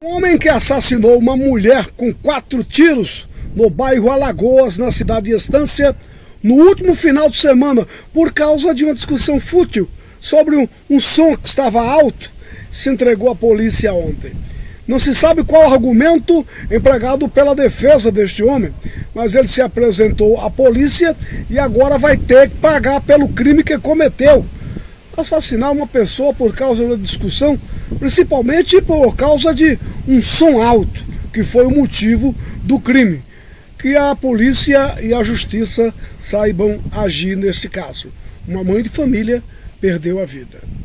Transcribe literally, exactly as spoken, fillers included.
Um homem que assassinou uma mulher com quatro tiros no bairro Alagoas, na cidade de Estância, no último final de semana, por causa de uma discussão fútil sobre um, um som que estava alto, se entregou à polícia ontem. Não se sabe qual o argumento empregado pela defesa deste homem, mas ele se apresentou à polícia e agora vai ter que pagar pelo crime que cometeu. Assassinar uma pessoa por causa da discussão, principalmente por causa de um som alto, que foi o motivo do crime. Que a polícia e a justiça saibam agir nesse caso. Uma mãe de família perdeu a vida.